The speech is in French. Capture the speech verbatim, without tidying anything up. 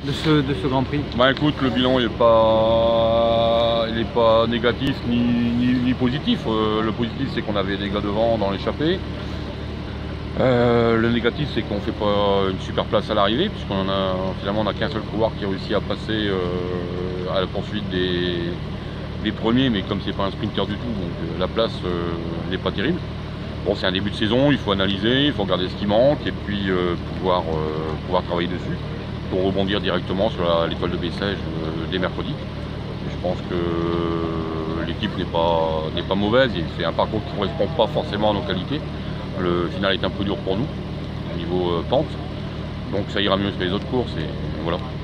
de ce, de ce Grand Prix? Bah écoute, le bilan n'est pas, il est pas négatif ni, ni, ni positif. Euh, le positif c'est qu'on avait des gars devant dans l'échappée. Euh, le négatif c'est qu'on ne fait pas une super place à l'arrivée, puisqu'on a finalement on n'a qu'un seul couloir qui a réussi à passer euh, à la poursuite des, des premiers, mais comme c'est pas un sprinter du tout, donc euh, la place euh, n'est pas terrible. Bon, c'est un début de saison, il faut analyser, il faut regarder ce qui manque et puis euh, pouvoir, euh, pouvoir travailler dessus pour rebondir directement sur l'étoile de Bessèges euh, dès mercredi. Et je pense que l'équipe n'est pas, n'est pas mauvaise, c'est un parcours qui ne correspond pas forcément à nos qualités. Le final est un peu dur pour nous au niveau euh, pente, donc ça ira mieux que les autres courses et voilà.